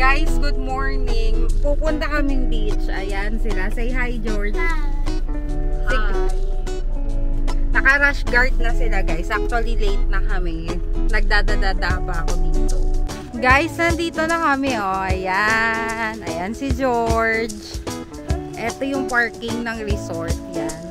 Guys, good morning. Pupunta kaming beach. Ayan sila. Say hi, George. Hi. Naka-rush guard na sila, guys. Actually, late na kami. Nagdadadada pa ako dito. Guys, nandito na kami, oh. Ayan. Ayan si George. Ito yung parking ng resort. Yan.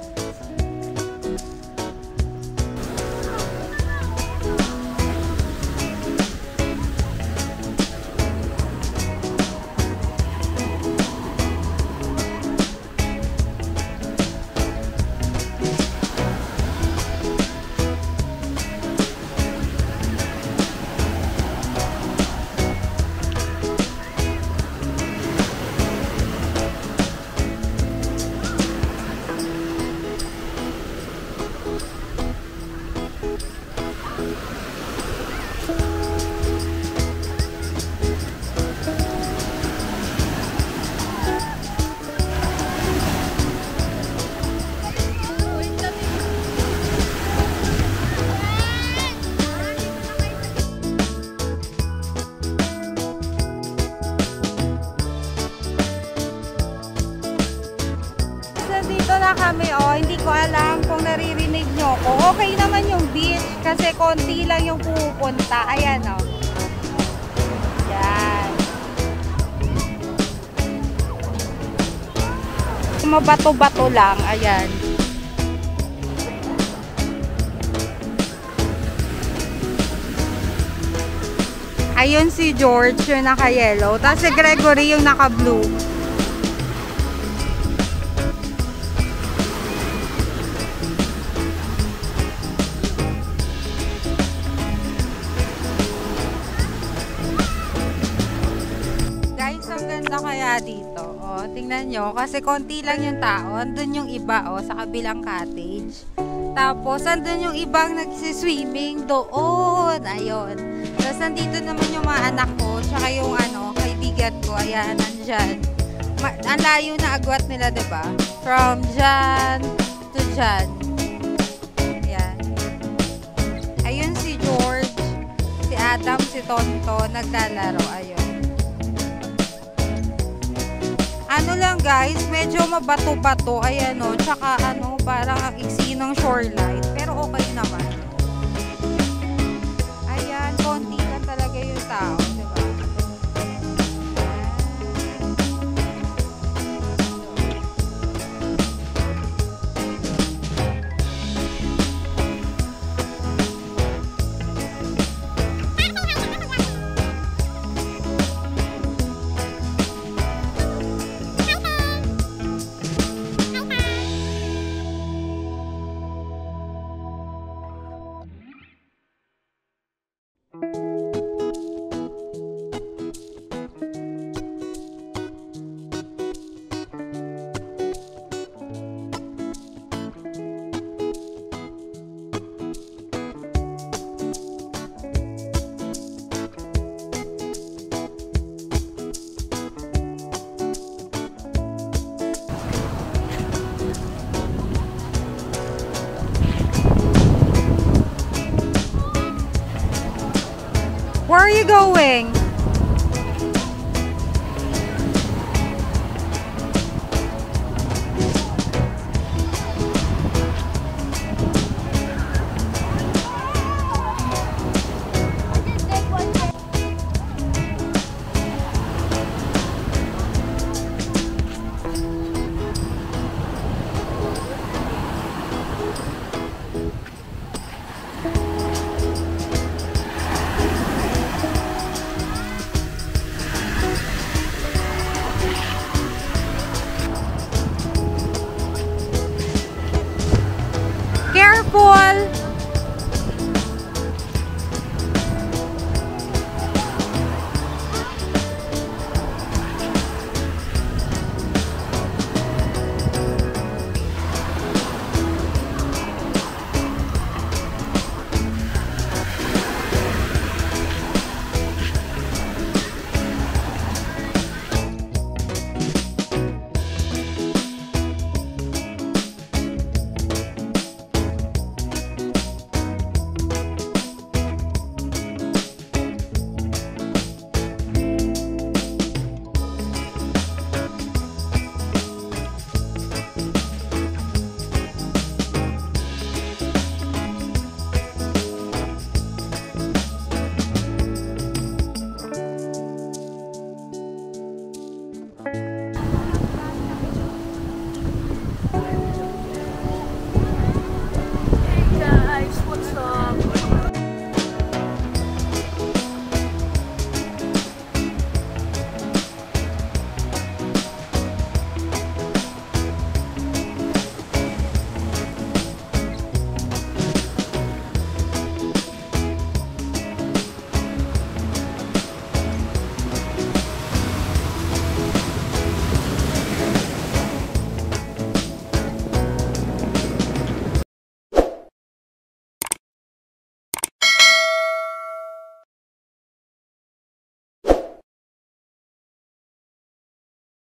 Dito na kami, oh. Hindi ko alam kung naririnig nyo ko. Okay naman yung beach kasi konti lang yung pupunta. Ayan, oh. Yan. Mabato-bato lang. Ayan. Ayun si George yung naka-yellow. Tapos si Gregory yung naka-blue. Kaya dito, oh, tingnan nyo, kasi konti lang yung tao. Andun yung iba, oh, sa kabilang cottage. Tapos, andun yung ibang nagsiswimming doon. Ayun. Tapos, nandito naman yung mga anak ko, tsaka yung, kaibigan ko. Ayan, nandyan. Ang layo na agwat nila, diba? From dyan to dyan. Ayan. Ayun si George, si Adam, si Tonto, naglalaro. Ayun. Ano lang guys, medyo mabato-bato, ayan o, tsaka parang ang iksi ng shoreline, pero okay naman. Ayan, konti lang talaga yung tao, diba? Where are you going?